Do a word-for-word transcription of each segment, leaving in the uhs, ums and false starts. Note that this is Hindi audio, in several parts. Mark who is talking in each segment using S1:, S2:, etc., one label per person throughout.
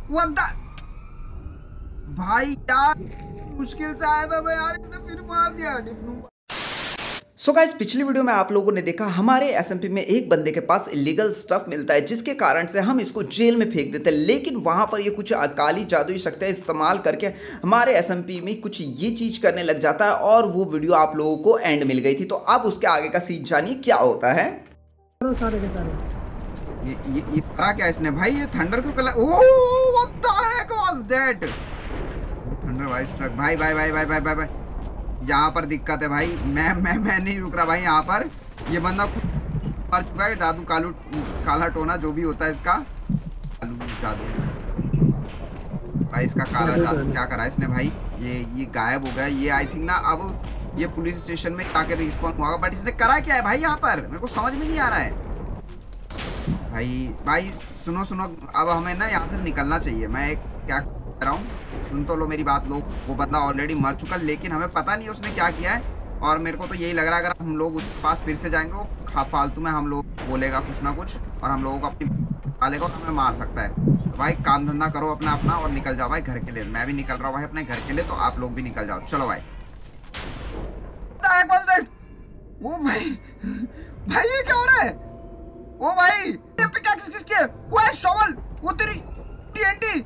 S1: व्हाट द भाई यार, मुश्किल से आया था मैं यार, इसने फिर मार दिया डिफ्नू।
S2: सो गाइस, पिछली वीडियो में आप लोगों ने देखा हमारे एसएमपी में एक बंदे के पास इलीगल स्टफ मिलता है जिसके कारण से हम इसको जेल में फेंक देते हैं, लेकिन वहां पर ये कुछ काली जादुई शक्तियां इस्तेमाल करके हमारे एसएमपी में कुछ ये चीज करने लग जाता है और वो वीडियो आप लोगों को एंड मिल गई थी। तो अब उसके आगे का सीन जानिए क्या होता है।
S3: सारे के सारे
S1: ये ये ये करा क्या इसने भाई? ये थंडर क्यों colour? Oh what the heck was that? Thunder भाई स्ट्रक भाई भाई भाई भाई भाई भाई भाई यहाँ पर दिक्कत है भाई। मैं मैं मैं नहीं रुक रहा भाई। यहाँ पर ये बंदा मर चुका है। जादू कालू काला टोना जो भी होता है इसका कालू जादू भाई, इसका काला जादू क्या करा इसने भाई? ये ये गायब हो गया। ये आई थिंक ना अब ये पुलिस स्टेशन में जाके रिस्पॉन्ड हुआ, बट इसने करा क्या है भाई यहाँ पर? मेरे को समझ में नहीं आ रहा है भाई। भाई सुनो सुनो, अब हमें ना यहाँ से निकलना चाहिए। मैं एक क्या कह रहा हूँ, सुन तो लो मेरी बात लोग। वो बंदा ऑलरेडी मर चुका, लेकिन हमें पता नहीं उसने क्या किया है। और मेरे को तो यही लग रहा है अगर हम लोग उसके पास फिर से जाएंगे, वो फालतू में हम लोग बोलेगा कुछ ना कुछ और हम लोगों को अपनी डालेगा और हमें मार सकता है। तो भाई काम धंधा करो अपना अपना और निकल जाओ भाई घर के लिए। मैं भी निकल रहा हूँ भाई अपने घर के लिए, तो आप लोग भी निकल जाओ। चलो भाई। वो भाई भाई ये क्या हो रहा है? ओ भाई ये पिकैक्स किसकी है? वो है शॉवल, वो तेरी टीएनटी।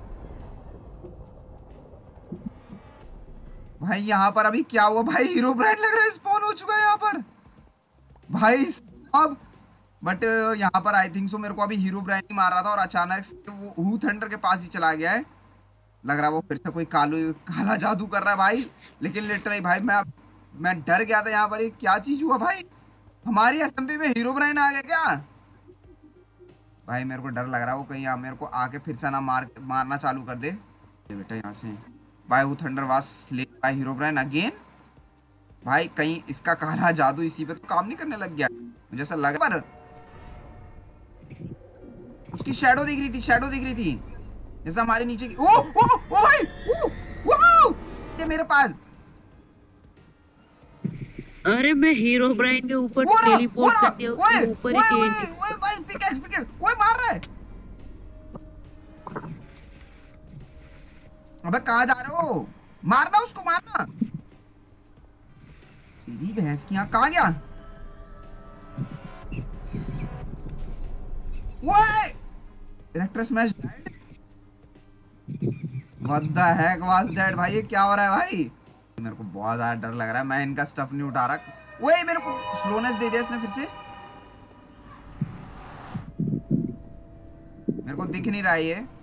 S1: भाई यहाँ पर अभी क्या हुआ भाई? हीरो ब्रांड लग रहा है स्पॉन हो चुका है यहाँ पर भाई अब। बट यहाँ पर आई थिंक सो मेरे को अभी हीरो ब्रांड ही मार रहा था और अचानक से वो हू थंडर के पास ही चला गया है। लग रहा है वो फिर से कोई कालू काला जादू कर रहा है भाई। लेकिन लिटरली भाई मैं मैं डर गया था यहाँ पर। ये क्या चीज हुआ भाई? हमारी एसएमपी में हीरो ब्रांड आ गया क्या भाई? मेरे को डर लग रहा है वो कहीं आ, मेरे को आके फिर से ना मार मारना चालू कर दे बेटा यहाँ से। भाई वो थंडर वास ले भाई हीरो ब्रांड अगेन। भाई कहीं इसका काला जादू इसी पे तो काम नहीं करने लग गया मुझे ऐसा लगा। पर उसकी शैडो दिख रही थी, शैडो दिख रही थी जैसे हमारे नीचे की। ओ ओ ओ भाई ओ, ओ, ये मेरे पास।
S3: अरे मैं हीरो ब्राइन के ऊपर टेलीपोर्ट कर दिया, उसके ऊपर ही टीएनटी।
S1: ओए भाई पिकैक्स पिकैक्स ओए मार रहा है। अबे कहाँ जा रहे हो? मारना उसको, मारना। तेरी भैंस की यहाँ कहाँ गया? ओए electro smash dead. What the heck was that भाई? ये क्या हो रहा है भाई? मेरे को बहुत ज्यादा डर लग रहा है। मैं इनका स्टफ नहीं उठा रहा। ओए मेरे को स्लोनेस दे दिया इसने फिर से। मेरे को दिख नहीं रहा है ये।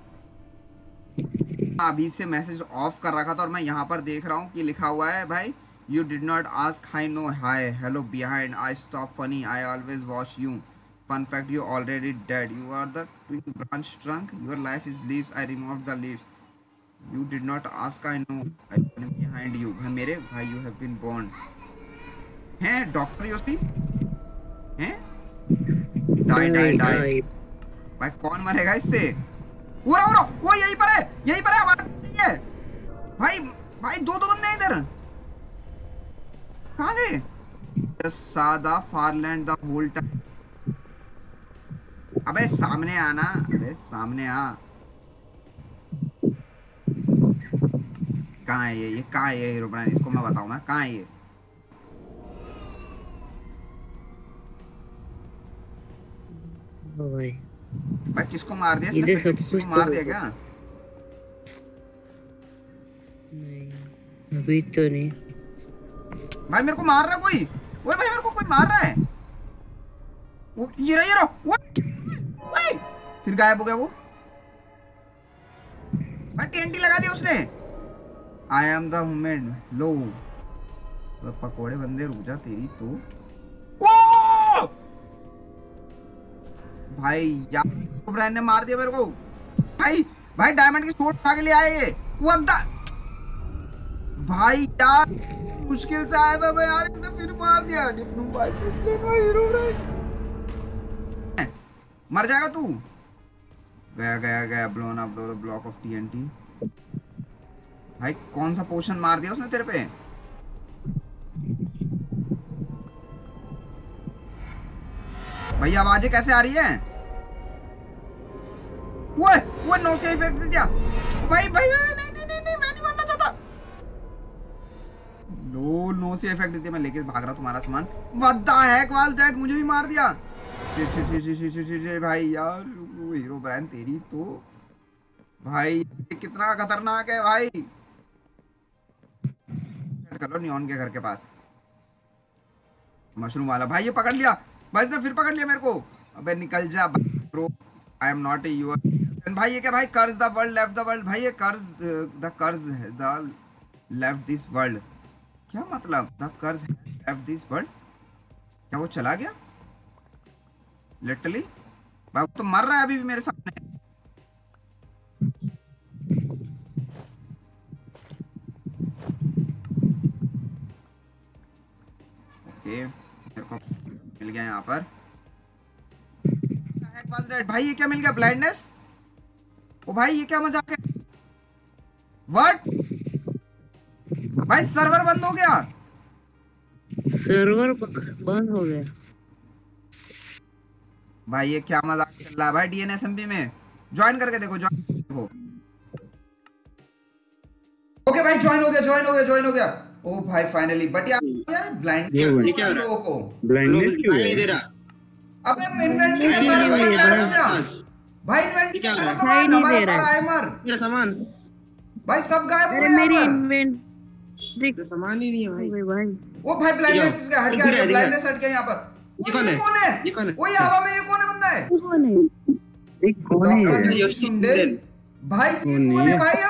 S1: अभी से मैसेज ऑफ कर रखा था और मैं यहाँ पर देख रहा हूँ कि लिखा हुआ है भाई, you did not ask hi no hi hello behind I stop funny I always watch you fun fact you already dead you are the twin branch trunk your life is leaves I remove the leaves you did not ask I know I behind you. भाई मेरे भाई यू हैव बीन बोर्न हैं डॉक्टर योशी हैं। डाई डाई डाई भाई कौन मरेगा इससे? वो रहा, वो रहा, वो यहीं पर है, यहीं पर है, हमारे पीछे ही है भाई। भाई दो दो बंदे हैं इधर। कहाँ गए? सादा फारलैंड द होल टाइम। अबे सामने आना, अबे सामने आ। कहाँ है ये? ये कहाँ है ये हीरो ब्रांड? इसको मैं बताऊँ ना कहाँ है ये?
S3: भाई
S1: भाई किसको मार दिया इसने? फिर से किसी को मार दिया क्या?
S3: नहीं अभी तो नहीं।
S1: भाई मेरे को मार रहा है कोई। ओए भाई मेरे को कोई मार रहा है। वो ये रहा, ये रहा। ओए फिर गायब हो गया वो। भाई टीएनटी लगा दी उसने। आई एम द हुमेड लो पकोड़े बंदे रुक जा तेरी तो। ओ भाई यार ब्रांड ने मार दिया मेरे को। भाई भाई डायमंड की शॉट उठा के ले आए ये। वो भाई यार मुश्किल से आया था मैं यार, इसने फिर मार दिया डिफ्नू भाई। इसने ना हीरो ब्रांड मर जाएगा तू। गया गया गया blown up the block of TNT. भाई कौन सा पोशन मार दिया उसने तेरे पे? भाई आवाजें कैसे आ रही है? वो वो नो से इफेक्ट दे दिया भाई भाई नहीं नहीं नहीं नहीं मैं नहीं मरना चाहता। नो नो से इफेक्ट दे दिया, मैं लेके भाग रहा तुम्हारा सामान। What the heck was that, मुझे भी मार दिया। Shit shit shit shit shit shit भाई यार, वो हीरो ब्रांड तेरी तो भाई कितना खतरनाक है भाई। सेट कर लो नियॉन के घर के पास। मशरूम वाला भाई ये पकड़ लिया भाई, इसने फिर पकड़ लिया मेरे को। अबे निकल जा bro, I am not a your भाई। ये क्या भाई, कर्ज the world left the world भाई, ये कर्ज द कर्ज द लेफ्ट दिस वर्ल्ड, क्या मतलब द कर्ज लेफ्ट दिस वर्ल्ड? क्या वो चला गया लिटरली? भाई तो मर रहा है अभी भी मेरे सामने। ओके मेरे को मिल गया यहाँ पर भाई। ये क्या मिल गया, ब्लाइंडनेस? ओ भाई ये क्या मजाक है? व्हाट भाई, सर्वर बंद हो गया।
S3: सर्वर बंद हो गया
S1: भाई ये क्या मजाक चल रहा है भाई। डीएनएसएमपी में ज्वाइन करके देखो, ज्वाइन देखो। ओके भाई ज्वाइन हो गया, ज्वाइन हो गया, ज्वाइन हो गया। ओ भाई फाइनली। बट यार यार ब्लाइंड
S4: ये क्या
S1: लोगों को
S4: ब्लाइंडनेस क्यों है?
S5: दे रहा
S1: अबे इन्वेंटरी में सारा सामान गायब हो गया भाई। इन्वेंटरी में सारा सामान हमारा सारा आइमर
S5: मेरा सामान
S1: भाई सब गायब हो
S3: अरे
S1: गया
S3: मेरी
S1: यहाँ पर।
S3: इन्वेंटरी
S5: मेरा सामान ही नहीं है भाई।
S3: भाई भाई
S1: वो भाई ब्लाइंडनेस
S5: क्या?
S1: हट
S5: दिख रहा
S1: गया,
S5: है,
S1: ब्लाइंडनेस हट गया यहाँ पर।
S5: ये
S1: वो
S5: कौन
S1: ये
S5: है?
S1: कौन है?
S5: ये कौन है?
S1: वो ये हवा में ये कौन है बंदा है?
S3: कौन है?
S4: एक कौन है
S1: डॉक्टर
S4: ये?
S1: योशी सुंदेल भाई, ये
S4: कौन
S1: कौन है
S4: है?
S1: भाई?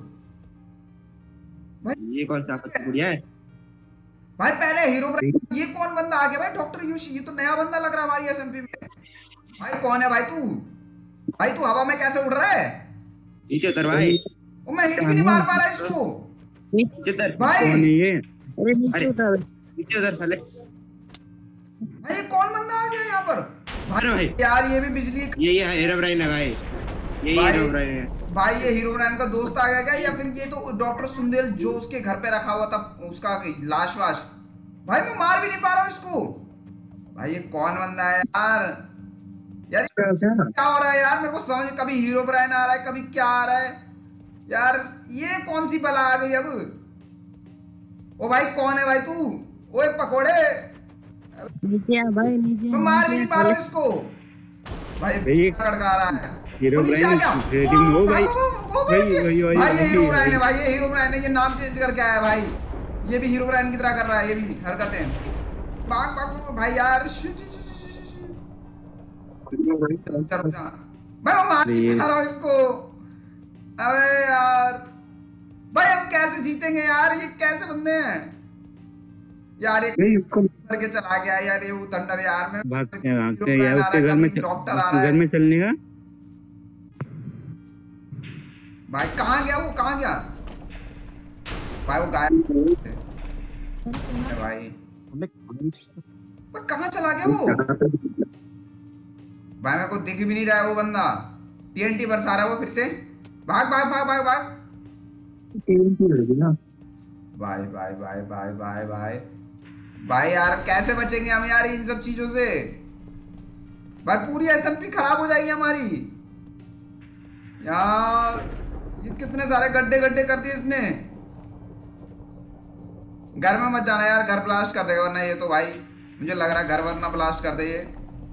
S1: अब
S5: ये कौन सा आपका गुड़िया है?
S1: भाई पहले हीरो ब्रांड, ये कौन बंदा आ गया भाई? डॉक्टर योशी, ये तो नया बंदा लग रहा है हमारी एसएमपी में। भाई कौन है भाई तू? भाई तू हवा में कैसे उड़ रहा है?
S5: नीचे उतर भाई,
S1: वो मैं हिट भी नहीं मार पा रहा इसको
S5: नीचे उतर
S1: भाई।
S4: कौन है ये?
S3: अरे नीचे
S5: अरे।
S3: उतर।
S5: नीचे उतर साले।
S1: भाई ये कौन बंदा आ गया यहाँ पर?
S5: अरे भाई
S1: यार ये भी बिजली
S5: ये ये हीरो ब्राइन है भाई, ये
S1: भाई।
S5: हीरो ब्राइन है।
S1: भाई ये हीरो ब्रांड का दोस्त आ गया क्या, या फिर ये तो डॉक्टर सुंदेल जो उसके घर पे रखा हुआ था उसका लाश वाश? भाई मैं मार भी नहीं पा रहा हूँ इसको। भाई ये कौन बंदा है यार? यार क्या हो रहा है यार? मेरे को समझ, कभी हीरो ब्रांड आ रहा है, कभी क्या आ रहा है यार। ये कौन सी बला आ गई अब? ओ भाई कौन है भाई तू? ओए पकोड़े,
S3: नीचे आ भाई, नीचे
S1: मैं मार भी नहीं पा रहा हूँ इसको। भाई
S4: भाई,
S1: खड़का रहा है।
S4: हीरो
S1: वो नीचे आ
S4: ब्रांड
S1: गया।
S4: ट्रेडिंग हो भाई।
S1: वो- वो- वो
S4: भाई,
S1: बैठ गया।
S4: वही- वही-
S1: भाई ये
S4: वही-
S1: हीरो ब्रांड है
S4: वही।
S1: भाई, ये हीरो ब्रांड है। ये नाम चेंज करके आया है भाई। ये भी हीरो ब्रांड की तरह कर रहा है, ये भी हरकतें। भाग भाग भाई यार। Shit, shit, shit, shit, shit. रुक जा। भाई मैं मार नहीं पा रहा हूँ इसको। अबे यार भाई हम कैसे जीतेंगे यार? ये कैसे बंदे हैं यार? एक
S4: नहीं उसको
S1: करके चला गया यार ये वो थंडर यार। मेरे
S4: भागते हैं भागते
S1: हीरो
S4: हैं
S1: ब्रांड
S4: यार,
S1: आ
S4: उसके
S1: रहा
S4: घर
S1: है,
S4: में
S1: कभी डॉक्टर आ
S4: उसके
S1: रहा
S4: घर
S1: है।
S4: में चलने का।
S1: भाई कहाँ गया वो? कहाँ गया भाई? वो गायब है भाई। भाई कहाँ चला गया वो? भाई मेरे को दिख भी नहीं रहा है वो बंदा। टीएनटी बरसा रहा है वो फिर से। भाग भाग भाग भाग भाग। भाई भाई भाई भाई भाई भाई भाई यार कैसे बचेंगे हम यार इन सब चीजों से? भाई पूरी एसएमपी खराब हो जाएगी हमारी यार। ये कितने सारे गड्ढे गड्ढे कर दिए इसने। घर में मत जाना यार, घर ब्लास्ट कर देगा वरना ये तो भाई मुझे लग रहा है घर वरना ब्लास्ट कर दे ये।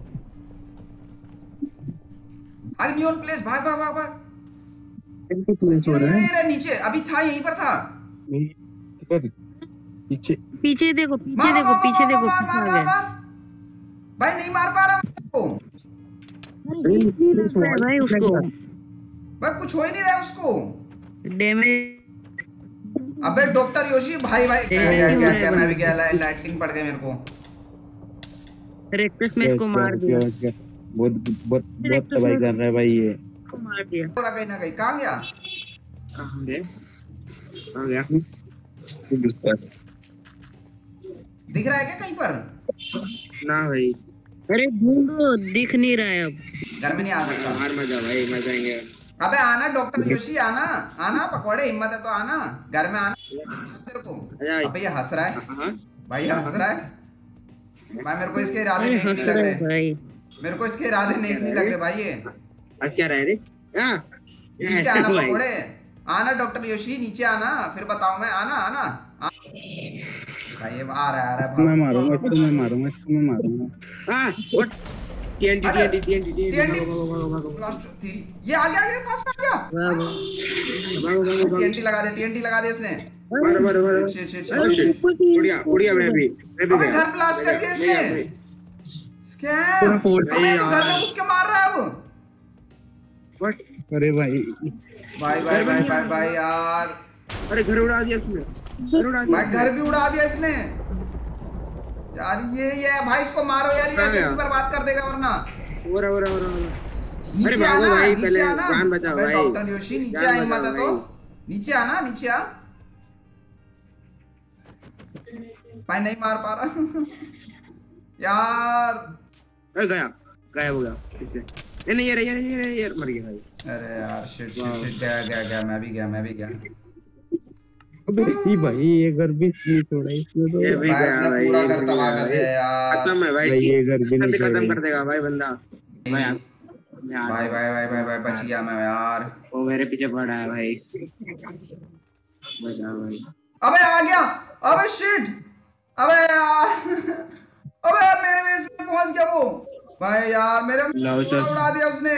S1: भाग नियॉन प्लेस, भाग भाग भाग भाग।
S4: हो रहा है
S1: ये रहा नीचे, अभी था यहीं पर था।
S4: पीछे।
S3: पीछे देखो, पीछे
S1: मार,
S3: देखो,
S1: मार,
S3: पीछे
S1: मार,
S3: देखो,
S1: मार,
S3: पीछे
S1: मार,
S3: आ
S1: मार,
S3: गया।
S1: मार। भाई नहीं मार पा रहा हूं उसको।
S3: अरे हिट नहीं लग रहा है भाई उसको,
S1: भाई कुछ हो ही नहीं रहा है उसको।
S3: डैमेज।
S1: अबे डॉक्टर योशी भाई भाई गया गया गया गया मैं भी गया। लाइटिंग पड़ गई मेरे को।
S3: रेक्टस में इसको मार दिया,
S4: बहुत बहुत बहुत तबाही कर रहा है भाई ये।
S3: इसको मार दिया।
S1: पूरा कहीं ना कहीं कहाँ गया?
S5: कहाँ गए? कहाँ गया?
S1: दिख रहा है क्या कहीं पर?
S5: ना भाई,
S3: अरे ढूंढो, दिख नहीं रहा है अब।
S1: घर में नहीं आ सकता।
S5: बाहर मत जाओ भाई, मर जाएंगे।
S1: अबे आना डॉक्टर योशी, आना आना। पकौड़े हिम्मत है तो आना घर में आना तेरे को। अबे ये हंस रहा है
S5: हाँ
S1: भाई, ये हंस रहा है भाई। मेरे को इसके इरादे
S3: अरे
S1: नेक
S3: हंस
S1: नहीं लग
S3: रहा
S1: रहे।
S3: है भाई।
S1: मेरे को इसके इरादे नेक नहीं लग रहे भाई। ये
S5: आज क्या रहा है रे? हाँ
S1: नीचे आना पकोड़े, आना डॉक्टर योशी, नीचे आना, फिर बताओ मैं, आना आना आ... भाई ये आ रहा है, आ रहा है,
S4: मैं मारूंगा इसको, मैं मारूंगा इसको, मैं मारूंगा।
S5: हाँ बस TNT TNT TNT TNT
S1: blast तेरी, ये आ गया, ये पास में आ गया, टीएनटी लगा दे, टीएनटी लगा दे इसने,
S5: मारो मारो मारो
S1: शिट शिट शिट शिट,
S5: उड़िया उड़िया मैं भी मैं भी
S1: अबे
S5: गया
S1: घर ब्लास्ट कर दिया इसने, स्कैम,
S5: पूरा फोड़
S1: अबे
S5: दिया
S1: तू घर में घुस के मार रहा है अब,
S5: व्हाट
S4: अरे भाई
S1: भाई भाई भाई भाई भाई यार,
S5: अरे घर उड़ा दिया इसने, घर उड़ा दिया
S1: भाई घर भी उड़ा दिया इसने यार, ये ये भाई इसको मारो यार, ये ऐसे बर्बाद कर देगा वरना,
S5: हो रहा हो रहा हो रहा अरे
S1: नीचे
S5: भागो
S1: आना,
S5: भाई,
S1: नीचे
S5: पहले
S1: आना,
S5: जान बचाओ
S1: अबे
S5: भाई,
S1: डॉक्टर योशी नीचे
S5: जान
S1: आ, हिम्मत है
S5: बचाओ
S1: तो
S5: भाई।
S1: नीचे आना, नीचे आ भाई, नहीं मार पा रहा यार,
S5: अरे गया गायब हो गया इससे, ये नहीं ये रहा, ये रहा, ये रहा, ये रहा, मर गया भाई।
S1: अरे यार शिट शिट शिट, गया गया गया, मैं भी गया, मैं भी गया,
S4: अबे ई भाई ये घर भी नहीं छोड़ा इसने तो।
S5: ये भी
S1: भाई
S5: गया
S1: इसने
S5: भाई,
S1: पूरा
S5: ये
S1: घर
S5: भी
S1: तबाह
S5: गया
S1: कर दिया यार,
S5: खत्म है भाई,
S4: भाई ये घर भी नहीं
S5: भी खत्म
S4: छोड़ा।
S5: कर देगा भाई बंदा, भाई आ- मैं आ-
S1: भाई भाई भाई भाई भाई बच गया मैं यार,
S5: वो मेरे पीछे पड़ा है भाई, बचा भाई।
S1: अबे आ गया, अबे शिट, अबे यार अबे यार मेरे बेस में पहुंच गया वो, भाई यार मेरे
S5: लाओ
S1: पूरा
S5: चल।
S1: उड़ा दिया उसने,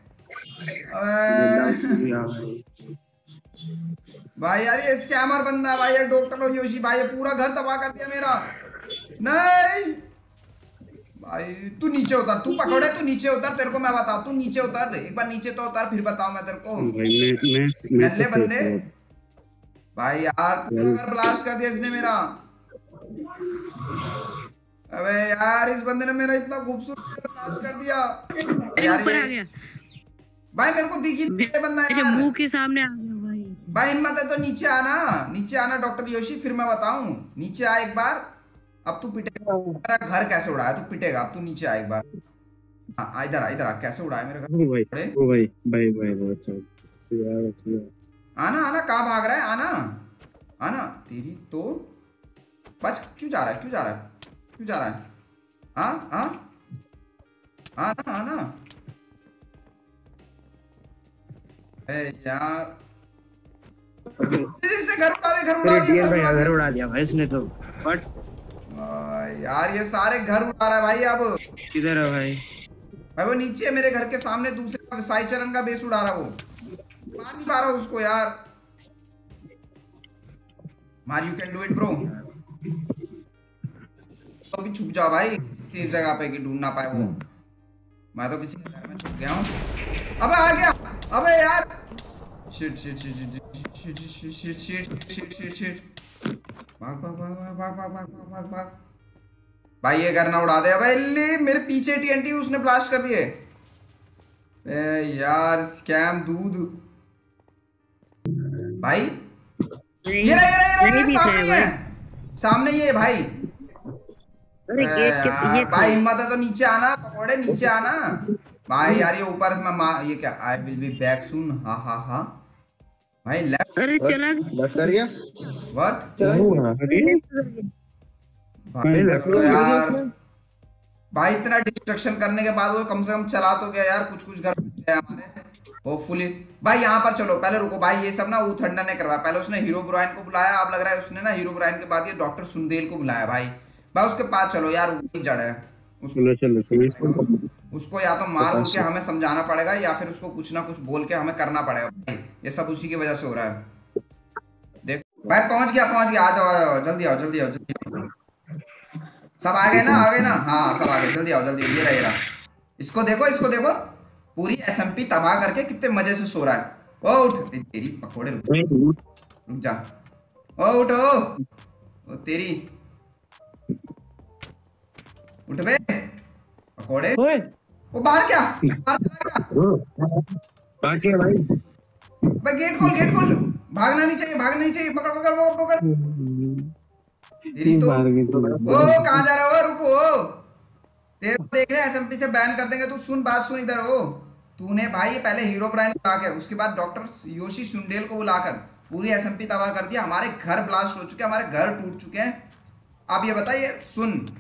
S1: अबे
S5: दिया भाई।
S1: भाई यार ये स्कैमर बंदा है भाई, ये डॉक्टर योशी भाई, ये पूरा घर तबाह कर दिया मेरा, नहीं भाई तू नीचे उतर, तू पकौड़े तू नीचे उतर, तेरे को मैं बताऊं, तू नीचे उतर, एक बार नीचे तो उतर, फिर बताऊं मैं तेरे को,
S4: भाई मैं मैं मैं
S1: नल्ले
S4: तो
S1: बंदे,
S4: सोच रहा
S1: भाई यार पूरा घर ब्लास्ट कर दिया इसने मेरा, अबे यार इस बंदे ने मेरा इतना खूबसूरत ब्लास्ट कर दिया यार,
S3: ऊपर आ
S1: ये
S3: गया,
S1: भाई मेरे को दिखी नहीं ये बंदा
S3: मेरे
S1: यार,
S3: मुंह के सामने आ गया भाई।
S1: भाई हिम्मत है तो नीचे आना, नीचे आना डॉक्टर योशी, फिर मैं बताऊं, नीचे आ एक बार, अब तू पिटेगा, मेरा घर कैसे उड़ाया तू, पिटेगा अब, तू नीचे आ एक बार, हाँ आ, इधर आ, इधर आ, कैसे उड़ाया मेरा घर,
S4: हूँ भाई,
S1: अरे
S4: ओ भाई भाई भाई बहुत अच्छा यार, अच्छा
S1: आना आना, कहाँ भाग रहा है, आना आना, तेरी तो बच, क्यों जा रहा है, क्यों जा रहा है, क्यों जा रहा है, हाँ हाँ आना आना, ए यार इसने घर उड़ा दिया, घर उड़ा
S5: अरे
S1: दिया,
S5: टीएन
S1: घर
S5: भाई
S1: उड़ा
S5: घर
S1: दिया,
S5: उड़ा दिया भाई इसने तो, बट
S1: आ, यार ये सारे घर उड़ा रहा है भाई, अब
S5: किधर है भाई?
S1: भाई वो नीचे मेरे घर के सामने दूसरे साई चरण का बेस उड़ा रहा, वो मार नहीं पा रहा उसको यार, मार, you can do it bro, तो भी छुप जाओ भाई सेफ जगह पे कि ढूंढ ना पाए वो, मैं तो किसी के घर में छुप गया हूँ, अबे आ गया, अबे यार shit shit shit shit shit shit shit shit shit shit, भाग भाग भाग भाग भाग भाग भाग भाग भाग, भाई ये घर ना उड़ा दे, अबे ले मेरे पीछे टीएनटी उसने ब्लास्ट कर दिए, ए यार स्कैम दूध भाई, ये रहा ये रहा ये रहा, ये सामने ही है, सामने ही है भाई,
S3: अरे गेट के
S1: यार
S3: ये
S1: भाई हिम्मत है तो नीचे आना, पकौड़े नीचे आना भाई, यार ये ऊपर मैं मा, ये क्या, I will be back soon, हा हा हा भाई, लेफ्ट
S3: अरे चला गया,
S5: लग कर गया
S1: व्हाट
S4: मैं
S1: यार, भाई इतना डिस्ट्रक्शन करने के बाद वो कम से कम चला तो गया यार, कुछ कुछ घर है हमारे होपफुली, भाई यहाँ पर चलो, पहले रुको भाई, ये सब ना वो थंडर ने करवाया, पहले उसने हीरो ब्रायन को बुलाया, अब लग रहा है उसने ना हीरो ब्रायन के बाद ये डॉक्टर सुंदेल को बुलाया भाई, भाई उसके पास चलो यार, वही जड़ है उसको,
S4: चलो चलो चलो इसको
S1: उसको या तो मार बोल के हमें समझाना पड़ेगा, या फिर उसको कुछ ना कुछ बोल के हमें करना पड़ेगा भाई, ये सब उसी की वजह से हो रहा है, देख भाई पहुंच गया पहुंच गया, आ जाओ आ जाओ, जल्दी आओ जल्दी आओ जल्दी आओ, सब आ गए ना, आ गए ना, हाँ सब आ गए, जल्दी आओ जल्दी, ये रहा ये रहा, इसको देखो इसको देखो, पूरी एसएमपी तबाह करके कितने मजे से सो रहा है, ओ उठ तेरी पकोड़े, रुक रुक जा, ओ उठो, ओ तेरी उठ बे पकोड़े, वो बाहर क्या, बाहर चला क्या,
S5: बाकी है भाई,
S1: भाई गेट खोल गेट खोल, भागना नहीं चाहिए भागना नहीं चाहिए, पकड़ पकड़ पकड़ पकड़, तेरी तो, ओ कहाँ जा रहा हो, रुको, तेरे को देख ले एसएमपी से बैन कर देंगे, तू सुन बात सुन, इधर हो, तूने भाई पहले हीरो ब्रायन बुला के, उसके बाद डॉक्टर योशी सुंडेल को बुलाकर पूरी एसएमपी तबाह कर दिया, हमारे घर ब्लास्ट हो चुके हैं, हमारे घर टूट चुके हैं, अब ये बताइए सुन,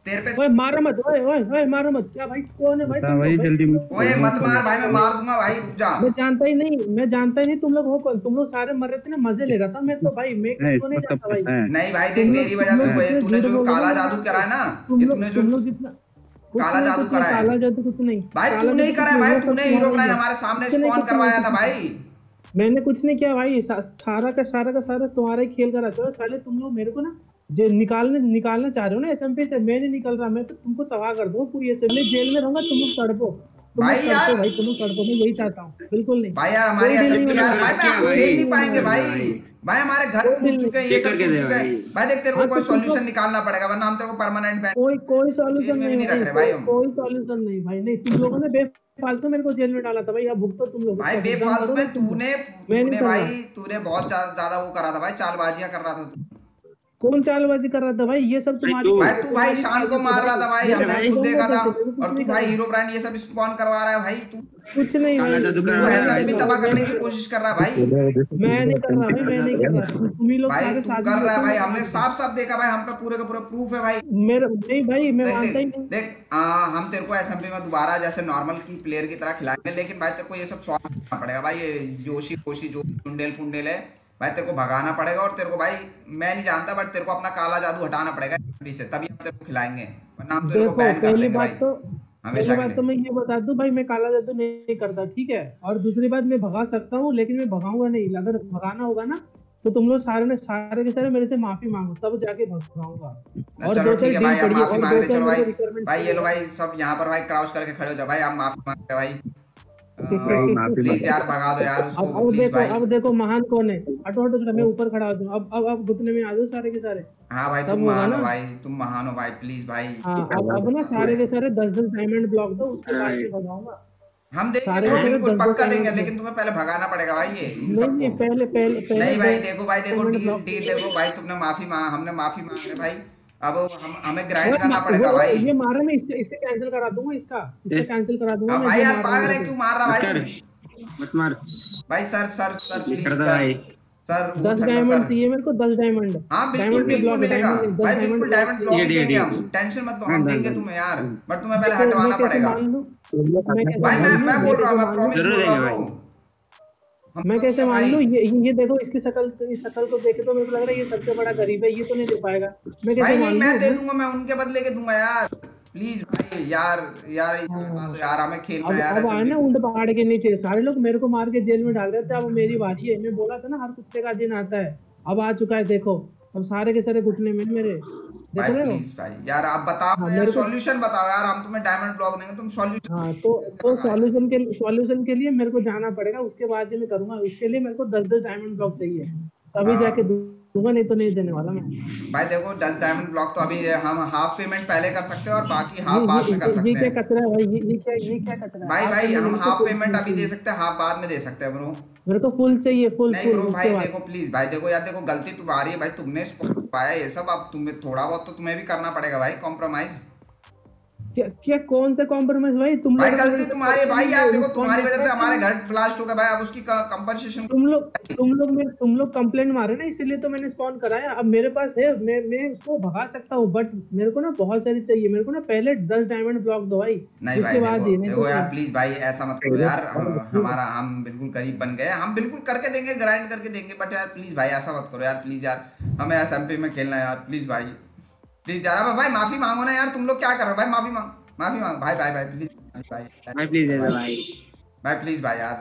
S1: तेरे पे
S6: ओए मारो मत, ओए ओए ओए मारो मत। क्या भाई कौन है भाई
S4: बता
S6: तुम
S4: भाई
S6: लोग?
S4: जल्दी
S1: ओए मत मार भाई, मैं मार दूंगा भाई, रुक जा।
S6: मैं जानता ही नहीं, मैं जानता ही नहीं तुम लोग हो कौन। तुम लोग सारे मर रहे थे ना, मजे ले रहा था मैं तो भाई, मैं किसी को नहीं
S4: इसको सब
S6: जानता भाई।
S4: पता है।
S1: नहीं भाई देख,
S6: तुम लोग
S1: तेरी
S6: तुम
S1: वजह से
S6: लोग
S1: हुए,
S6: जितने
S1: तूने
S6: झूठ
S1: जो
S6: बोलोगे
S1: काला
S6: ना,
S1: जादू करा है ना,
S6: तुम
S1: ये
S6: लोग
S1: तूने जो
S6: तुम लोग जितना कुछ
S1: काला
S6: नहीं,
S1: जादू
S6: कुछ नहीं,
S1: करा है
S6: काला जादू कुछ नहीं।
S1: भाई,
S6: काला
S1: तूने ही
S6: जादू
S1: करा
S6: कुछ
S1: है
S6: नहीं,
S1: भाई,
S6: वो सब
S1: तूने
S6: तुम्हारा
S1: हीरो
S6: ही
S1: ब्राइन
S6: है।
S1: हमारे सामने
S6: कुछ नहीं,
S1: स्पॉन
S6: कुछ नहीं,
S1: करवाया था
S6: कुछ नहीं।
S1: भाई।
S6: मैंने कुछ नहीं किया भाई, सा, सारा का सारा का सारा तुम्हारा ही खेल करा था साले। तुम लोग मेरे को ना जो निकालने निकालना चाह रहे हो ना एसएमपी से, मैं नहीं निकल रहा। मैं तो तुमको तबाह कर दूंगा पूरी असेंबली, जेल में रहूंगा, तुम लोग तड़पो, तुम लोग
S1: भाई
S6: तड़पो
S1: यार,
S6: भाई, तुम लोग तड़पो, मैं यही चाहता हूँ। बिल्कुल नहीं,
S1: भाई यार हमारी
S6: कोई डील नहीं
S1: एसएमपी
S6: होने
S1: यार,
S6: वाला,
S1: भाई मैं
S5: क्या
S1: हम
S5: भाई?
S1: खेल
S6: कोई
S1: नहीं
S6: नहीं होने
S1: पाएंगे
S6: वाला,
S1: भाई। भाई हमारे घर
S6: कोई
S1: टूट
S6: डील
S1: चुके हैं,
S6: नहीं।
S1: ये
S5: चेक
S1: सब
S5: करके
S1: टूट
S5: दे
S1: चुके हैं
S5: भाई।
S1: भाई। देख तेरे को
S6: हाँ
S1: कोई
S6: तो तुम
S1: सॉल्यूशन
S6: लोग,
S1: निकालना पड़ेगा, वरना हम तेरे को परमानेंट बैन
S6: कोई कोई
S1: जेल
S6: सॉल्यूशन
S1: में भी
S6: नहीं
S1: नहीं रख
S6: भाई,
S1: रहे भाई
S6: कोई
S1: हम।
S6: कोई सॉल्यूशन नहीं भाई, नहीं। तुम लोगों ने बेफालतू मेरे को जेल में डाला था भाई, अब भुगतो तुम लोग
S1: भाई
S6: उसका, भुगतान
S1: बेफालतू
S6: करो भाई
S1: में
S6: तुम लोग।
S1: तूने
S6: मैं नहीं
S1: तूने
S6: कर रहा।
S1: भाई तूने बहुत ज्यादा ज्यादा वो करा था भाई, चालबाजियां कर रहा था तू।
S6: कौन चालबाजी कर रहा था भाई? ये सब
S5: भाई
S6: तुम्हारी
S5: तू
S1: भाई तू भाई
S6: तुम्हारी
S1: शान को
S6: साजिश है
S1: मार रहा
S6: भाई।
S1: था भाई,
S6: मैं
S1: हमने
S6: भाग
S1: खुद
S6: जाऊंगा
S1: देखा था।
S6: कैसे? मेरे को कुछ
S1: और
S6: नहीं
S1: तू भाई
S6: करना,
S1: हीरो ब्रांड ये सब स्पॉन करवा रहा है भाई, तू
S6: कुछ नहीं
S5: काला
S6: भाई,
S5: जादू कर
S1: तू
S5: रहा है
S6: मैं
S5: भाई।
S1: एसएमपी
S6: नहीं
S1: तबाह
S6: कर रहा,
S1: करने की कोशिश कर रहा है भाई।
S6: मैं नहीं कर रहा भाई, मैं नहीं कर रहा। तुम ही लोग
S1: भाई
S6: सारे
S1: तू
S6: साजिश
S1: कर रहा है
S6: रचो,
S1: भाई,
S6: मैं
S1: हमने
S6: भाग
S1: साफ साफ देखा भाई, हम पे पूरे का पूरा प्रूफ है भाई।
S6: जाऊं। मेरा नहीं भाई, मैं
S1: देख
S6: मानता ही
S1: देख
S6: नहीं।
S1: देख आ, हम तेरे को एसएमपी में दोबारा जैसे नॉर्मल की प्लेयर की तरह खिलाएंगे, लेकिन भाई तेरे को ये सब सॉल्व करना पड़ेगा भाई। ये योशी योशी जो टुंडेल पुंडेल है भाई, तेरे को भगाना पड़ेगा। और तेरे को भाई मैं नहीं जानता, बट तेरे को अपना काला जादू हटाना पड़ेगा एसएमपी से, तभी हम तेरे को खिलाएंगे, वरना हम तेरे को
S6: देखो
S1: बैन कर
S6: पहली
S1: देंगे भाई
S6: बात तो पहली
S1: हमेशा के
S6: बात
S1: लिए।
S6: तो मैं ये बता दूं भाई, मैं काला जादू नहीं करता, ठीक है। और दूसरी बात, मैं भगा सकता हूँ, लेकिन मैं भगाऊंगा नहीं। अगर भगाना होगा ना तो तुम लोग सारे ने सारे के सारे मेरे से माफी मांगो, तब जाके भगाऊंगा। और
S1: चलो
S6: दो
S1: ठीक
S6: चार
S1: है भाई,
S6: डील
S1: हम
S6: पड़ी है,
S1: माफी
S6: और
S1: मांग
S6: दो
S1: रहे,
S6: चार
S1: चलो
S6: मेरे
S1: भाई।
S6: को रिक्वायरमेंट
S1: भाई ये लो
S6: चाहिए।
S1: भाई, सब यहाँ पर भाई क्राउच करके खड़े हो जाओ भाई, हम माफी मांगते हैं भाई।
S5: भाई माफी
S1: प्लीज
S5: मांगो।
S1: यार भगा दो यार उसको,
S6: अब अब
S1: प्लीज
S6: देखो,
S1: भाई।
S6: अब देखो महान कौन है। हटो हटो छोटा, मैं ऊपर खड़ा होता हूँ। अब अब अब घुटने में आ जाओ सारे के सारे,
S1: हाँ भाई
S6: तब
S1: तुम
S6: होगा
S1: महान
S6: ना।
S1: हो भाई, तुम महान हो भाई, प्लीज भाई।
S6: हाँ अब अब ना सारे के सारे दस दस डायमंड ब्लॉक दो, उसके बाद मैं भगाऊंगा।
S1: हम देंगे
S6: सारे
S1: ब्रो,
S6: के सारे
S1: बिल्कुल
S6: दस दस
S1: पक्का देंगे,
S6: डायमंड।
S1: लेकिन तुम्हें पहले भगाना पड़ेगा भाई ये इन
S6: नहीं
S1: सबको।
S6: नहीं, पहले पहले पहले
S1: नहीं भाई
S6: दो
S1: देखो भाई देखो,
S6: डायमंड
S1: डील
S6: ब्लॉक
S1: डील
S6: चाहिए।
S1: देखो भाई, तुमने माफी मांग, हमने माफी मांग रहे भाई। अब हम हमें ग्राइंड
S6: वो
S1: करना
S6: मा-
S1: पड़ेगा
S6: वो-
S1: भाई।
S6: ये मारा मैं, इसका इसका कैंसिल करा दूंगा, इसका इसका कैंसिल करा दूंगा
S1: अब
S6: मैं,
S1: भाई
S6: जो
S1: यार
S6: मार रहा
S1: पागल
S6: मेरे
S1: है,
S6: को।
S1: क्यों मार रहा
S5: मत
S1: भाई
S5: कर,
S1: तू?
S5: मत मार।
S1: भाई सर सर सर प्लीज
S5: कर दो
S1: सर
S5: भाई।
S1: सर वो
S6: दस
S1: थंडर
S6: डायमंड
S1: सर।
S6: चाहिए मेरे को, दस डायमंड।
S1: हाँ बिल्कुल
S6: डायमंड के
S1: बिल्कुल
S6: ब्लॉक,
S1: मिलेगा
S6: डायमंड नहीं, दस
S1: भाई,
S6: डायमंड
S1: बिल्कुल
S6: ब्लॉक
S1: डायमंड ब्लॉक
S6: चाहिए।
S1: ही
S5: ठीक है,
S1: देंगे
S5: ठीक
S1: हम, टेंशन मत लो, हम
S5: डन डन
S1: देंगे
S5: डन।
S1: तुम्हें यार, बट तुम्हें पहले
S6: देखो मैं
S1: हटवाना
S6: कैसे
S1: पड़ेगा।
S6: मान लूं, मैं कैसे
S1: भाई मैं
S6: मान लूं,
S1: मैं बोल रहा हूँ,
S6: कैसे
S1: मैं
S6: मान लूं,
S1: प्रॉमिस
S5: जरूर
S1: बोल रहा
S5: देंगे
S1: हूँ
S5: भाई।
S1: bro। हम
S6: मैं
S1: सब
S6: कैसे
S1: हैं
S6: मान
S1: भाई।
S6: लूं? ये ये देखो, इसकी शक्ल, इस शक्ल को देखे तो मेरे को लग रहा है ये सबसे बड़ा गरीब है, ये तो नहीं दे पाएगा। मैं कैसे
S1: भाई
S6: मान
S1: नहीं,
S6: लूं?
S1: मैं दे
S6: मैं
S1: दूंगा, मैं उनके बदले के दूंगा यार, प्लीज भाई यार। यार ये हटा दो यार, हमें खेलना
S6: अब
S1: है यार
S6: अब आए
S1: एसएमपी।
S6: ना ऊंट पहाड़ के नीचे, सारे लोग मेरे को मार के जेल में डाल रहे थे। अब मेरी बारी है, मैं बोला था ना हर कुत्ते का दिन आता है, अब आ चुका है। देखो अब सारे के सारे घुटने में मेरे, देख
S1: भाई
S6: रहे हो?
S1: प्लीज भाई यार, आप बताओ
S6: हाँ
S1: ना यार,
S6: मेरे को,
S1: सॉल्यूशन बताओ यार, हम तुम्हें डायमंड ब्लॉक देंगे, तुम सॉल्यूशन
S6: हाँ तो
S1: कैसे
S6: तो
S1: भगाए?
S6: सॉल्यूशन के सॉल्यूशन के लिए मेरे को जाना पड़ेगा, उसके बाद ही मैं करूंगा। उसके लिए मेरे को दस दस डायमंड ब्लॉक चाहिए, तभी जाके
S1: हाँ
S6: दूंगा, नहीं तो नहीं देने वाला मैं।
S1: भाई देखो, दस डायमंड ब्लॉक तो अभी हम हाफ पेमेंट पहले कर सकते हैं और बाकी
S6: ये
S1: हाफ
S6: ये
S1: बाद में कर
S6: ये, ये
S1: सकते
S6: क्या
S1: हैं।
S6: कचरा है भाई? ये ये क्या ये क्या कचरा है?
S1: भाई
S6: हाफ
S1: भाई
S6: पेमेंट
S1: हम
S6: मेरे को
S1: हाफ
S6: फुल
S1: पेमेंट अभी दे
S6: चाहिए,
S1: सकते हैं, हाफ बाद में दे सकते हैं ब्रो।
S6: मेरे को फुल चाहिए, फुल
S1: नहीं
S6: फुल
S1: ब्रो
S6: उसके
S1: भाई
S6: बाद।
S1: देखो प्लीज भाई, देखो यार, देखो गलती तुम्हारी है भाई, तुमने स्पॉट पाया ये सब, अब तुम्हें थोड़ा बहुत तो तुम्हें भी करना पड़ेगा भाई, कॉम्प्रोमाइज।
S6: क्या क्या कौन सा कॉम्प्रोमाइज भाई? तुम
S1: भाई
S6: लोग
S1: गलती तुम्हारी है भाई यार, देखो
S6: रिस्पॉन्ड
S1: तुम्हारी वजह से
S6: नहीं
S1: हमारे
S6: करते।
S1: घर ब्लास्ट हो गया भाई, अब उसकी कंपनसेशन।
S6: तुम लोग तुम लोग में तुम लोग कंप्लेंट मारे ना, इसीलिए तो मैंने स्पॉन कराया। अब मेरे पास है, मैं मैं उसको भगा सकता हूँ, बट मेरे को ना बहुत सारी चाहिए। मेरे को ना पहले दस डायमंड ब्लॉक दो भाई,
S1: नहीं भाई
S6: उसके बाद
S1: देखो
S6: ही, नहीं
S1: देखो
S6: तो
S1: यार प्लीज भाई, ऐसा मत करो यार, हम हमारा हम बिल्कुल गरीब बन गए, हम बिल्कुल करके देंगे, ग्राइंड करके देंगे, बट यार प्लीज भाई ऐसा मत करो यार, प्लीज यार, हमें एसएमपी में खेलना है यार, प्लीज भाई, प्लीज यार। अब भाई माफी मांगो ना यार, तुम लोग क्या कर रहे हो भाई, माफी मांग, माफी मांग भाई, भाई भाई प्लीज भाई
S5: भाई प्लीज दे दो भाई।
S1: भाई प्लीज भाई यार।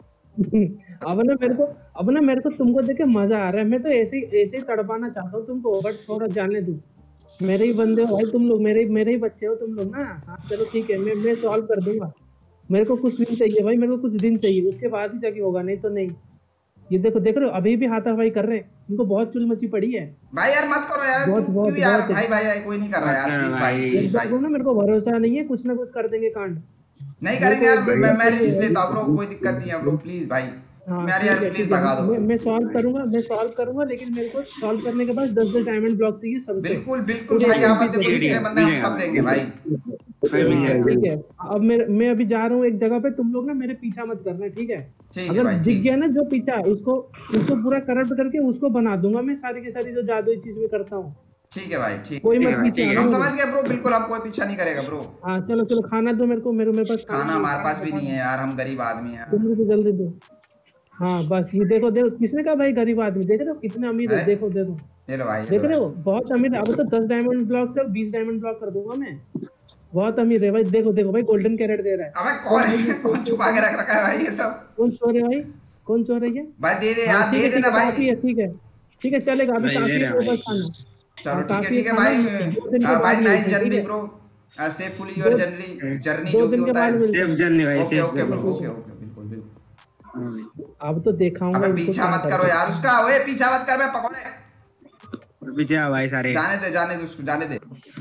S6: अब ना मेरे को अब ना मेरे को तुमको देख के मजा आ रहा है। मैं तो ऐसे ही ऐसे ही तड़पाना चाहता हूँ तुमको, बट थोड़ा जाने दो। मेरे ही बंदे हो भाई तुम लोग, मेरे मेरे ही बच्चे हो तुम लोग ना। हाँ चलो ठीक है, मैं मैं सॉल्व कर दूंगा। मेरे को कुछ दिन चाहिए भाई, मेरे को कुछ दिन चाहिए, उसके बाद ही जाके होगा, नहीं तो नहीं। ये देखो देख रहे हो, अभी भी हाथापाई कर रहे हैं, उनको बहुत चुल मची पड़ी है।
S1: भाई यार मत करो यार,
S6: बहुत
S1: क्यों
S6: बहुत
S1: क्यों यार,
S6: बहुत
S1: भाई भाई भाई कोई नहीं कर रहा यार, प्लीज भाई
S6: एक
S1: प्लीज
S6: बार
S1: भाई।
S6: को ना मेरे को भरोसा नहीं है, कुछ ना कुछ कर देंगे कांड।
S1: नहीं करेंगे यार,
S6: मेरे को
S1: मैं मैं
S6: चाहिए
S1: रिस्क
S6: भाई।
S1: लेता हूँ ब्रो, कोई दिक्कत नहीं है ब्रो, प्लीज भाई।
S6: हाँ
S1: मेरे
S6: ठीक
S1: यार
S6: है
S1: प्लीज
S6: ठीक है,
S1: भगा दो।
S6: मैं मैं सॉल्व करूंगा, मैं सॉल्व करूंगा, लेकिन मेरे को सॉल्व करने के बाद दस दस डायमंड ब्लॉक चाहिए सबसे।
S1: बिल्कुल बिल्कुल
S6: पूरे
S1: भाई, यहाँ पर
S6: एसएमपी
S1: देखो
S6: से।
S1: जितने बंदे हम सब देंगे भाई।
S5: भाई मिल
S6: हाँ
S5: जाएगा।
S6: ठीक है, अब मेरे मैं अभी जा रहा हूँ एक जगह पे, तुम लोग ना मेरे पीछा मत करना, ठीक है?
S1: ठीक है
S6: अगर
S1: भाई
S6: दिख
S1: ठीक।
S6: गया ना जो पीछा, उसको उसको पूरा करप्ट करके उसको बना दूंगा मैं, सारी की सारी जो जादुई चीज में करता हूँ।
S1: ठीक है भाई, ठीक
S6: कोई
S1: है,
S6: मत
S1: ठीक
S6: पीछे
S1: है।
S6: आना।
S1: हम समझ गए ब्रो, बिल्कुल हम कोई पीछा नहीं करेगा ब्रो।
S6: हाँ चलो चलो, खाना दो मेरे को, मेरे मेरे पास
S1: खाना
S6: नहीं
S1: हमारे
S6: है,
S1: पास भी
S6: खाना
S1: नहीं है यार, हम गरीब आदमी हैं।
S6: तुम मुझे जल्दी दो। हाँ बस ये देखो देखो, किसने कहा भाई गरीब आदमी, देख रहे हो कितने अमीर है,
S1: है?
S6: देखो देखो
S1: ये लो भाई, ये
S6: देख
S1: लो
S6: रहे हो,
S1: भाई।
S6: बहुत अमीर है। अब तो दस डायमंड ब्लॉक से बीस डायमंड ब्लॉक कर दूंगा मैं, बहुत अमीर है भाई। देखो देखो भाई, गोल्डन कैरेट दे रहा है।
S1: अबे कौन है? कौन छुपा के रख रखा है भाई ये सब?
S6: कौन चोर है भाई, कौन चोर है ये?
S1: भाई दे दे
S6: हाँ
S1: यार,
S6: ठीक
S1: दे
S6: है ठीक
S1: देना
S6: है,
S1: भाई।
S6: काफी है, ठीक है ठीक है, चलेगा अभी,
S4: भाई,
S6: काफी
S4: ले
S6: है
S4: रहा
S6: वो
S4: भाई।
S6: बस खाना।
S1: चलो
S6: हाँ,
S1: ठीक है,
S6: काफी
S1: ठीक है
S6: खाना,
S1: भाई।
S6: दो दिन के
S1: आ,
S6: बाद
S1: भाई नाइस
S6: मिलते हैं, ठीक
S1: जर्नी
S6: है?
S1: ब्रो, सेफुली योर
S6: दो-
S1: जर्नी, जर्नी
S6: दो
S1: जो भी
S6: दिन के
S1: होता
S6: बाद
S1: है।
S6: मिलते
S5: सेफ
S6: हैं।
S5: जर्नी भाई,
S1: okay
S5: safe
S1: okay bro,
S5: journey.
S1: Okay okay, बिल्कुल बिल्कुल।
S5: हाँ भाई।
S6: अब तो दिखाऊंगा
S1: अबे
S6: इनको
S1: पीछा
S6: क्या
S1: मत
S6: करते
S1: करो
S6: हैं।
S1: यार उसका, ओए पीछा मत कर बे पकौड़े।
S5: और पीछे आ भाई सारे।
S1: जाने दे, जाने दे उसको, जाने दे।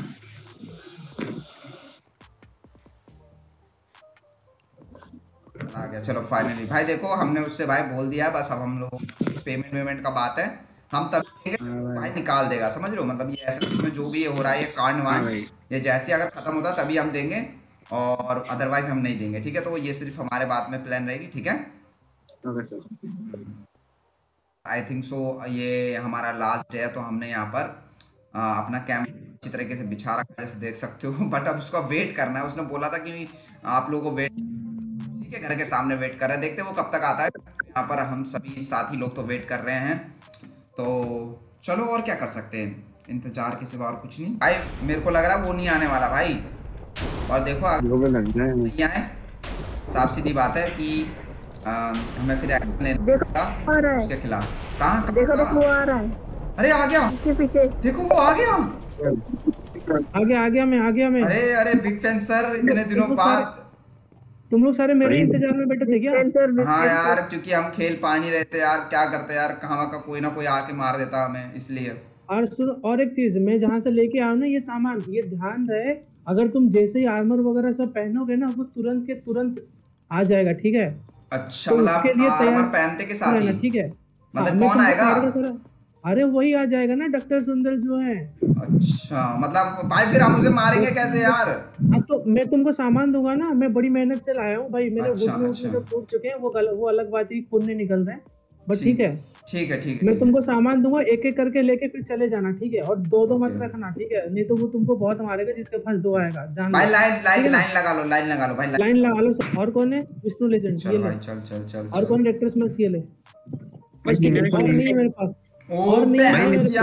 S1: आ गया, चलो फाइनली भाई। देखो हमने उससे भाई बोल दिया है, बस अब हम लोग पेमेंट वेमेंट का बात है, हम तब देंगे, भाई निकाल देगा, समझ रहे हो? मतलब ये ऐसे में जो भी ये हो रहा है, ये कांड
S5: हाँ
S1: वांड,
S5: भाई।
S1: ये जैसे अगर खत्म होता तभी हम देंगे, और अदरवाइज हम नहीं देंगे, ठीक है? तो ये सिर्फ हमारे बात में प्लान रहेगी, ठीक है?
S5: Okay sir.
S1: I think so ये हमारा लास्ट डे है, तो हमने यहाँ पर आ, अपना कैंप अच्छी तरीके से बिछा रखा है, जैसे देख सकते हो। बट अब उसका वेट करना है, उसने बोला था कि आप लोगों को वेट, ठीक है, घर के सामने वेट कर रहे हैं, देखते हैं वो कब तक आता है। यहाँ पर हम सभी साथी लोग तो वेट कर रहे हैं, तो चलो और क्या कर सकते हैं, इंतजार के सिवा और कुछ नहीं भाई। मेरे को लग रहा है वो नहीं आने वाला भाई, और देखो अगर
S5: लोगों को लग रहा है।
S1: नहीं आए, साफ सीधी बात है कि आ, हमें फिर एक्शन लेना पड़ेगा उसके खिलाफ। कहाँ
S7: देखो
S1: कहाँ
S7: देखो वो आ रहा है
S1: अरे आ गया,
S7: पीछे पीछे।
S1: देखो वो आ गया।
S6: आ गया आ गया मैं, आ गया मैं।
S1: अरे अरे बिग फैन सर, इतने दिनों बाद।
S6: तुम लोग सारे मेरे इंतजार में बैठे थे क्या?
S7: सेंसर भी-
S1: हाँ यार, क्योंकि हम खेल पा नहीं रहे थे यार, क्या करते यार, कहाँ का कोई ना कोई आके मार देता हमें, इसलिए।
S6: और सुनो और एक चीज, मैं जहाँ से लेके आया हूँ ना ये सामान, ये ध्यान रहे, अगर तुम जैसे ही आर्मर वगैरह सब पहनोगे ना, वो तुरंत के तुरंत आ जाएगा, ठीक है?
S1: अच्छा,
S6: तो
S1: मतलब
S6: उसके लिए
S1: आर्मर
S6: तैयार
S1: पहनते के साथ ही,
S6: रहना, ठीक है?
S1: मतलब
S6: हाँ, मैं
S1: कौन
S6: तुमको
S1: आएगा?
S6: सारा का सारा- अरे वही आ जाएगा ना, डॉक्टर सुंदर जो है।
S1: अच्छा, मतलब भाई फिर हम उसे मारेंगे कैसे यार?
S6: हाँ तो मैं तुमको सामान दूंगा ना, मैं बड़ी मेहनत से लाया हूँ भाई, मेरे
S1: अच्छा,
S6: घुटने
S1: अच्छा।
S6: उठने सब टूट चुके हैं, वो गल, वो अलग बात है, खून नहीं निकल रहा है, बट ठीक है।
S1: ठीक है, ठीक है,
S6: मैं
S1: ठीक है।
S6: तुमको सामान दूंगा, एक एक करके लेके फिर चले जाना, ठीक है? और दो दो मत
S1: ओके।
S6: रखना, ठीक है? नहीं तो वो तुमको बहुत मारेगा, जिसके पास दो आएगा, जान
S1: भाई
S6: लो।
S1: लाइन
S6: ठीक
S1: लाइन
S6: है ना?
S1: लाइन लगा लो, लाइन लगा लो भाई, लाइन।
S6: लाइन लगा लो। और कौन है? विष्णु लेजेंड, ये
S1: चल
S6: ले।
S1: भाई, चल चल चल
S6: और
S1: चल।
S6: कौन है? एक्ट्रेस में ये ले। बस
S5: भाई,
S6: ठीक है,
S5: मेरे को
S6: और
S5: नहीं-
S6: नहीं है मेरे पास,
S1: ओ
S6: और नहीं है
S1: भैंस
S6: मेरे
S1: या।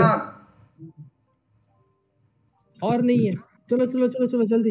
S6: और नहीं है। चलो चलो चलो चलो जल्दी।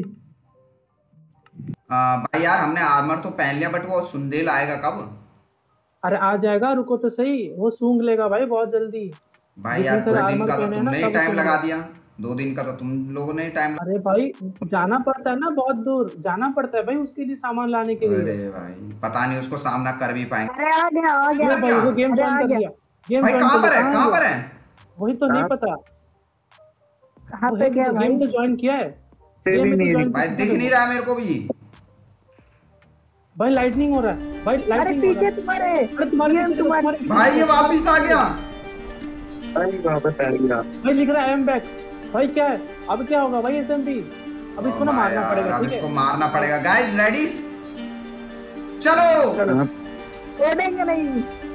S1: आ, भाई यार हमने आर्मर तो पहन लिया, बट वो सुंदेल आएगा कब?
S6: अरे आ जाएगा, रुको तो सही, वो सूंघ लेगा भाई बहुत जल्दी।
S1: भाई
S6: जितने
S1: यार
S6: सारे
S1: दो दिन
S6: armor
S1: का तो
S6: पहने हैं ना,
S1: तुमने ही
S6: सब
S1: टाइम
S6: सूंघ
S1: लगा
S6: लेगा।
S1: दिया, दो दिन का तो तुम लोगों ने ही टाइम।
S6: अरे भाई जाना पड़ता है ना, बहुत दूर जाना पड़ता है भाई उसके लिए, सामान लाने के लिए।
S1: अरे भाई पता नहीं उसको सामना कर भी पाएंगे।
S7: अरे आ गया आ गया
S1: अरे
S6: भाई वो गेम
S7: अरे
S6: ज्वाइन
S7: आ
S6: कर
S7: गया।
S6: लिया, गेम
S1: भाई
S6: ज्वाइन
S1: कहाँ
S6: कर
S1: पर
S6: लिया,
S1: है,
S6: कहाँ
S1: कहाँ
S6: है
S1: पर
S6: वो?
S1: है?
S6: वही तो नहीं पता।
S7: कहाँ पे गया भाई?
S6: गेम तो ज्वाइन किया है, गेम में तो ज्वाइन
S1: भाई दिख नहीं रहा मेरे को भी।
S6: भाई लाइटनिंग हो रहा है, भाई
S7: अरे
S6: लाइटनिंग हो रहा
S7: पीछे
S6: है।
S7: तुम्हारे
S6: अरे तुम्हारे
S7: गेम
S6: पीछे,
S7: तुम्हारे-
S6: तुम्हारे पीछे।
S1: भाई ये वापिस आ गया।
S5: भाई वापस आ गया।
S6: भाई लिख रहा है आई एम बैक। भाई क्या है अब, क्या होगा भाई? एसएमपी अब इसको ना
S1: ओ भाई
S6: मारना
S1: यार,
S6: पड़ेगा,
S1: अब
S6: ठीक
S1: इसको
S6: है?
S1: मारना पड़ेगा। गाइस रेडी, चलो।
S7: छोड़ेंगे नहीं।